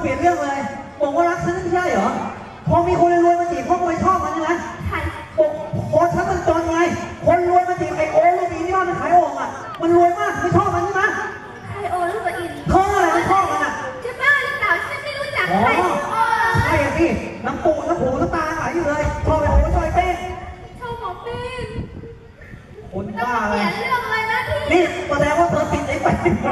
เปลี่ยนเรื่องเลยบอกว่ารักฉันไม่ใช่เหรอพอมีคนรวยมาจีบพ่อไม่ชอบมันใช่ไหมใช่บอกฉันมันจนไงคนรวยมาจีบไอโอ้ลูกอีนี่มันขายโอ่งอ่ะมันรวยมากไม่ชอบมันใช่ไหมไอโอลูกอินเขาอะไรไม่ชอบมันอ่ะจะบ้าหรือเปล่าฉันไม่รู้จักใครใช่สิน้ำปูน้ำหูน้ำตาไหลอยู่เลยชอบไอโอ้ชอบไอเป้ชอบหมอเป้คนบ้าเลยเรื่องอะไรนะพี่นี่แสดงว่าเธอติดไอ้เป้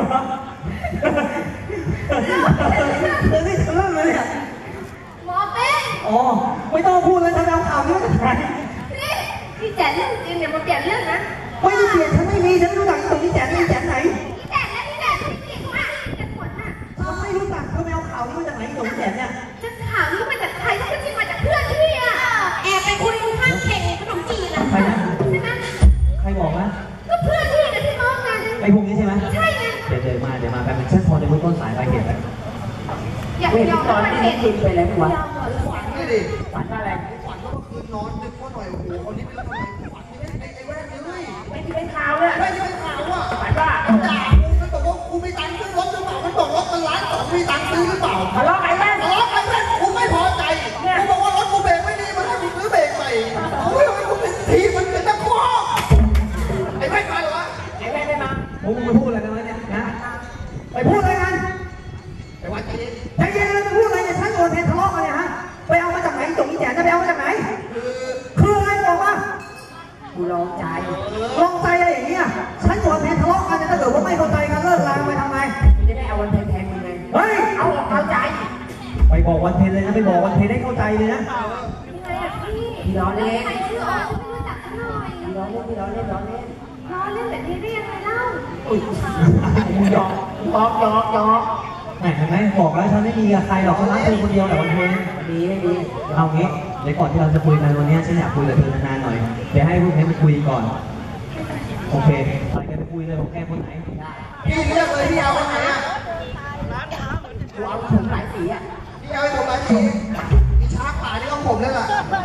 เธอนี่เรื่องเลยเนี่ยหมอเป้อ๋อไม่ต้องพูดเลยถ้าเอาข่าวนี้มาจากไหนพี่แจ๋เรื่องจริงเนี่ยมาเปลี่ยนเรื่องนะไม่ได้เปลี่ยนฉันไม่มีฉันรู้จักตรงนี้แจ๋นี่แจ๋ไหนพี่แจ๋นะพี่แจ๋พี่เก่งมากจะปวดน่ะฉันไม่รู้จักเธอไม่เอาข่าวนี้มาจากไหนตรงนี้แจ๋เนี่ยจะข่าวนี้มาจากใครก็จริงมาจากเพื่อนพี่อ่ะแอบไปคุยข้างเข่งขนมจีนอ่ะใครนะใช่ไหมใครบอกนะก็เพื่อนพี่กับพี่น้องกันไอ้พวกนี้ใช่ไหมใช่ไงเดี๋ยวมาแป๊บนึงฉันพอจะรู้ต้นสายปลายเหตุแล้วอยากยอมตอนนี้กินไปแล้ววะฝันนี่ดิฝันอะไรฝันว่าเมื่อคืนนอนดึกว่าหน่อยโอ้โหคนนี้ไม่รู้ทำไมฝันนี่ไอ้แว่นเลยไม่ที่เป็นข่าวเลยไม่ที่เป็นข่าวอ่ะฝันว่าด่ากูมันบอกว่ากูไม่ตังค์ซื้อรถหรือเปล่ามันบอกรถมันล้าน2มีตังค์ซื้อหรือเปล่าทะเลาะไอ้แว่นทะเลาะไอ้แว่นกูไม่พอใจกูบอกว่ารถกูเบรกไม่ดีมันให้กูซื้อเบรกใหม่โอ้ยกูเป็นทีมันเป็นตะควงไอ้แว่นมาเหรอไอ้แว่นได้มาผมมาพูดอะไรกันเนี่ยนะไปพูดอะไรกันไปวัดใจเย็นใจเย็นเลยจะพูดอะไรเนี่ยฉันโดนเพนทะเลาะกันเนี่ยฮะไปเอามาจากไหนตรงนี้แจ๋จะไปเอามาจากไหนคืออะไรบอกว่ากูลองใจอะไรอย่างเงี้ยฉันโดนเพนทะเลาะกันเนี่ยถ้าเกิดว่าไม่เข้าใจกันเลิกลาไปทำไมจะได้เอาวันเพนแทนมึงไงเฮ้ยเอาใจไปบอกวันเพนเลยนะไปบอกวันเพนได้เข้าใจเลยนะพี่ล้อเล่นใครชื่ออ๋อไม่รู้จักกันหน่อยพี่ล้อเล่นล้อเล่นแบบนี้ได้ยังไงเล่าหยอกแหมเห็นไหมบอกแล้วฉันไม่มีกับใครหรอกฉันรักเธอคนเดียวแหละวันเพนไม่ดีเอางี้เดี๋ยวก่อนที่เราจะคุยกันวันนี้ฉันอยากคุยกับเธอนานๆหน่อยเดี๋ยวให้พวกนี้มาคุยก่อนโอเคไปกันไปคุยเลยผมแก้คนไหนพี่เลือกเลยพี่เอาคนไหนอ่ะกูเอาผมหลายสีอ่ะพี่เอาให้ผมหลายสีมีช้างป่านี่ต้องผมเลยล่ะ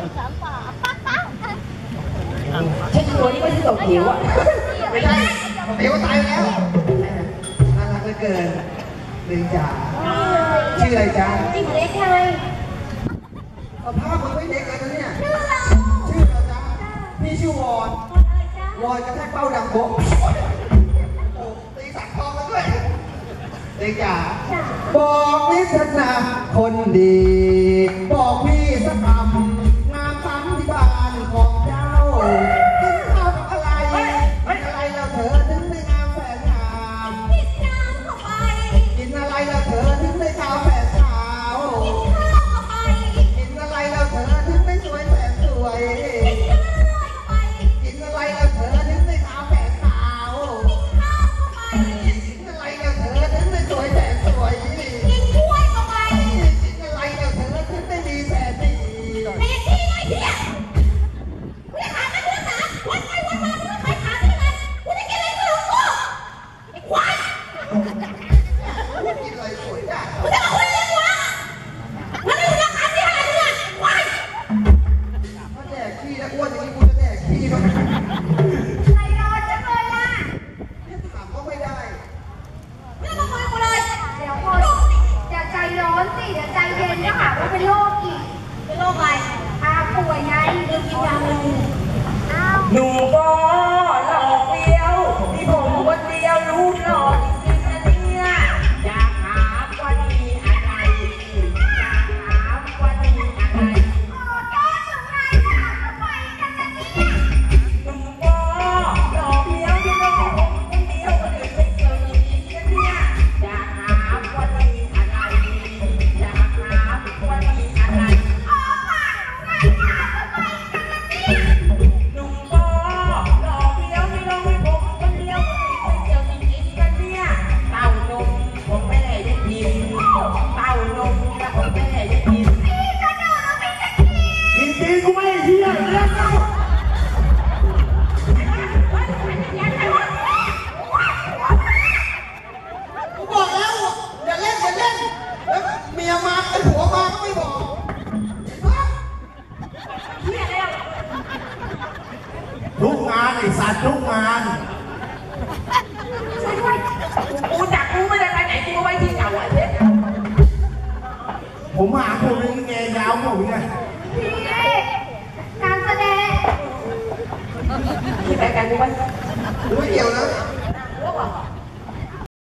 ใช่ตัวนี้ไม่ใช่ตัวเขียวอ่ะไม่ใช่เดี๋ยวตายแล้วน่ารักเหลือเกินเลยจ๋าชื่ออะไรจ๊ะจิ้มเล็กไงสภาพมึงไม่เด็กเลยนะเนี่ยชื่ออะไรจ๊ะพี่ชื่อวอนกระแทกเป้าดังโบ๊ะโอ้ตีสักทองแล้วด้วยเลยจ๋าบอกนิสนาคนดีบอกพี่สักคำงามซ้ำที่บ้านของเจ้ากินข้าวกับอะไรแล้วเธอถึงได้งามแสนงามกินน้ำเข้าไปกินอะไรแล้วเธอถึงได้ขาวแสนขาวกินข้าวเข้าไปกินอะไรแล้วเธอถึงได้สวยแสนสวยกินอะไรแล้วเธอถึงได้ขาวแสนขาวกินอะไรแล้วเธอถึงได้สวยแสนสวยกินถ้วยเข้าไปกินอะไรแล้วเธอถึงผมหาผมเป็นแกยาวผมไงพี่การแสดงพี่ไปกันกูไหมกูไม่เกี่ยวนะ